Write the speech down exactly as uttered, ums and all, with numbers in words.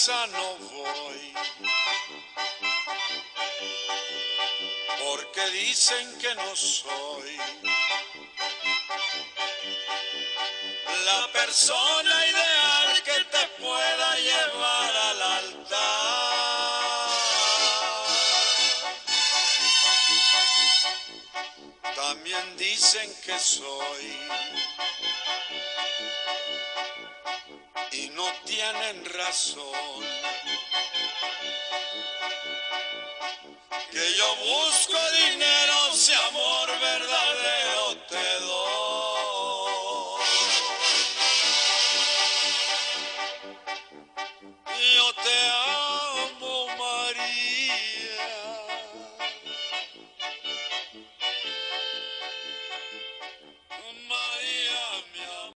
misa no voy, porque dicen que no soy la persona ideal que te pueda llevar al altar. También dicen que soy, y no tienen razón, que yo busco dinero, si amor verdadero te doy. Yo te amo.